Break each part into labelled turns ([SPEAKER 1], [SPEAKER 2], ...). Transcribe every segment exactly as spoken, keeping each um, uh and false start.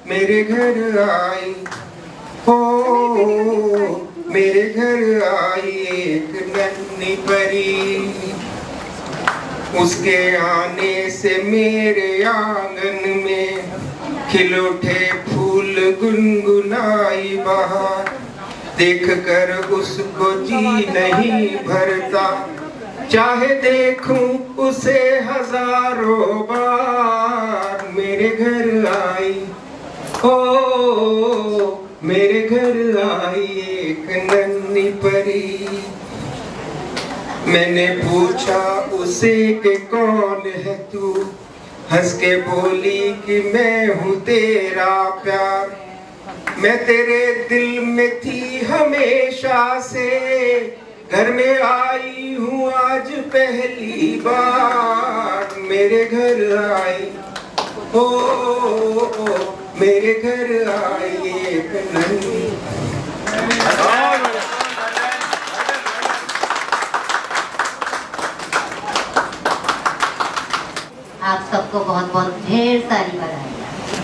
[SPEAKER 1] मेरे घर आई, हो मेरे घर आई एक नन्ही परी। उसके आने से मेरे आंगन में खिल उठे फूल, गुनगुनाई बहार। देख कर उसको जी नहीं भरता, चाहे देखूं उसे हजारों बार। मेरे घर आई, ओ मेरे घर आई एक नन्ही परी। मैंने पूछा उसे कि कौन है तू, हंस के बोली कि मैं हूँ तेरा प्यार। मैं तेरे दिल में थी हमेशा से, घर में आई हूँ आज पहली बार। मेरे घर आई, ओ, ओ, ओ मेरे घर आई एक नन्ही।
[SPEAKER 2] आप सबको बहुत बहुत ढेर सारी बधाई।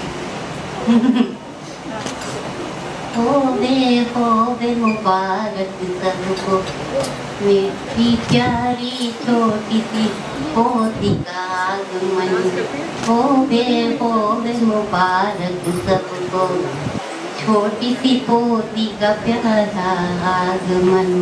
[SPEAKER 2] होवे होवे मुबारक सबको, मेरी प्यारी छोटी सी पोती का आगमन। होवे होवे मुबारक सबको, छोटी सी पोती का प्यारा आगमन।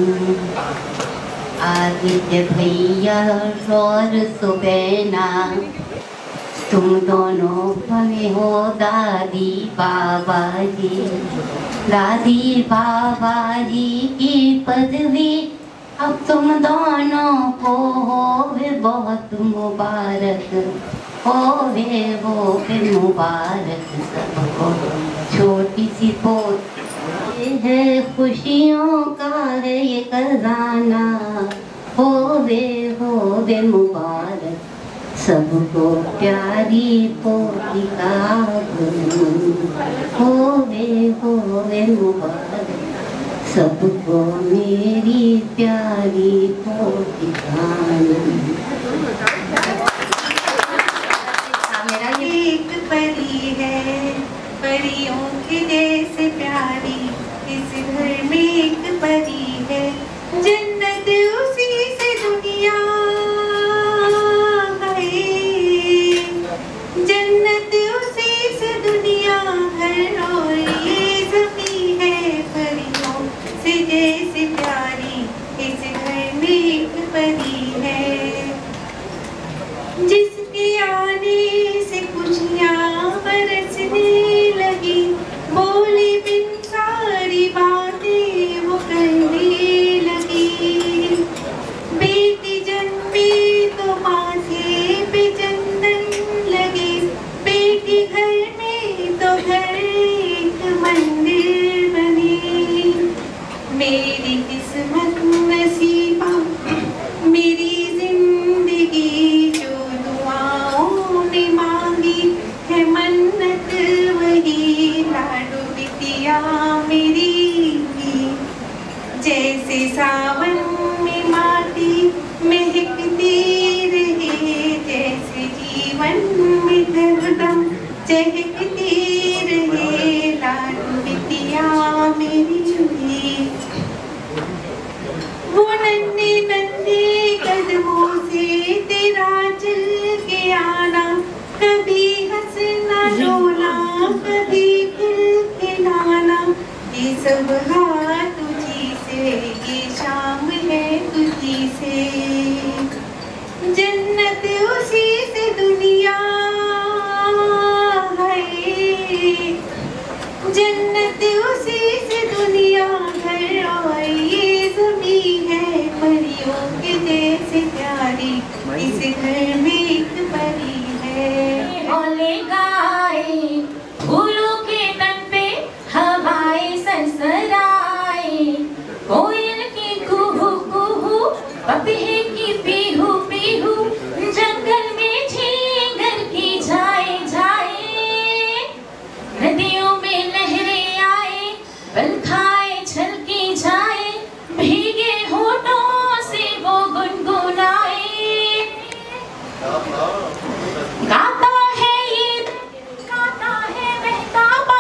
[SPEAKER 2] आदित्य भैया और सुबैना, तुम दोनों भवे हो दादी बाबा जी। दादी बाबा जी की पदवी अब तुम दोनों को होवे बहुत मुबारक। होवे होवे मुबारक सबको, छोटी सी पोती है खुशियों का है ये खजाना। होवे होवे मुबारक सबको प्यारी पोती का आगमन। होवे होवे मुबारक सबको मेरी प्यारी पोती का आगमन।
[SPEAKER 3] मेरा एक परी है, परियों के जैसे प्यारी, इस घर में एक परी है। जन्नत उसी से दुनिया है, जन्नत उसी से दुनिया है। और ये ज़मीं है परियों से जैसे प्यारी, इस घर में एक परी है। जिसके आने से खुशियाँ बरसने लगी, बोली बिन सारी बातें वो करने लगी। बेटी जन्मी तो माथे पे चंदन लगे, बेटी घर में तो घर एक मंदिर बने। मेरी किस्मत नसीबा, मेरी जिंदगी जो दुआओं ने मांगी है मन्नत वही। लाडो बिटिया मेरी, जैसे सावन में माटी महकती रहे, जैसे जीवन में धड़कन चहकती रहे। लाडो बिटिया मेरी, वो नन्हे नन्हे कदमों से तेरा चल के आना, कभी हंसना रोना कभी खिलखिलाना। ये सब हाथ तुझी से, ये शाम है तुझी से। जन्नत उसी से दुनिया है, जन्नत उसी से दुनिया है। और ये ज़मीं है परियों के जैसे प्यारी, इस घर में एक परी है।
[SPEAKER 4] ओले गाए फूलों के तन पे हवाएं सरसराए, कोयल की कुहू कुहू, पपीहे की पीहू पीहू, जंगल में झींगर की जाए जाए। नदियों में लहरें आए, बल खाए छलकी जाए, भीगे होठों से वो गुनगुनाए। गाता है ये, गाता है बहता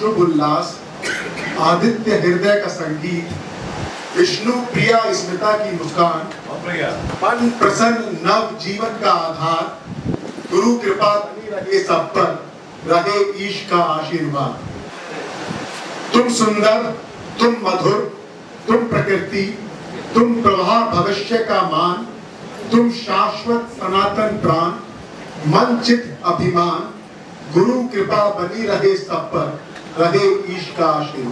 [SPEAKER 5] शुभ उल्लास, आदित्य हृदय का संगीत, विष्णु प्रिया स्मिता की मुस्कान, मन प्रसन्न नव जीवन का आधार, गुरु कृपा बनी रहे सब पर, रहे ईश का आशीर्वाद। तुम सुंदर, तुम मधुर, तुम प्रकृति, तुम प्रवाह भविष्य का मान, तुम शाश्वत सनातन प्राण, मन चित अभिमान, गुरु कृपा बनी रहे सब पर, रहे ईश का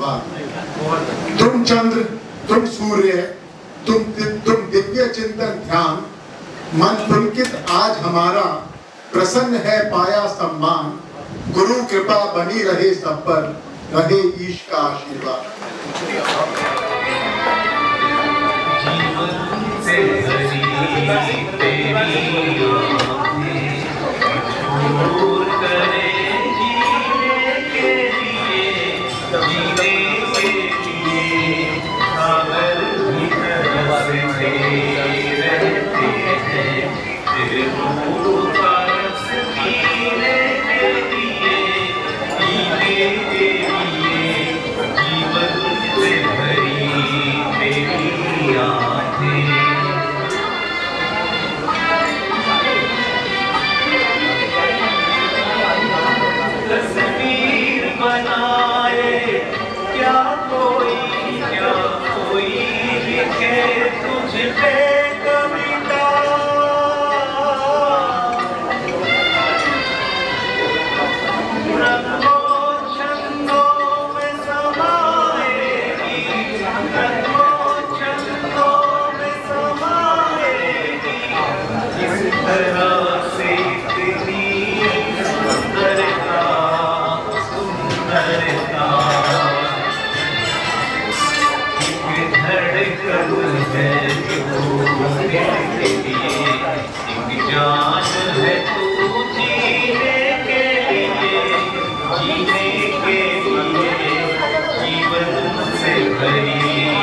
[SPEAKER 5] आशीर्वाद। तुम चंद्र, तुम सूर्य, तुम तुम दिव्य चिंतन ध्यान, मन पुलकित आज हमारा, प्रसन्न है पाया सम्मान, गुरु कृपा बनी रहे सब पर, रहे ईश का आशीर्वाद।
[SPEAKER 6] जीवन से भरी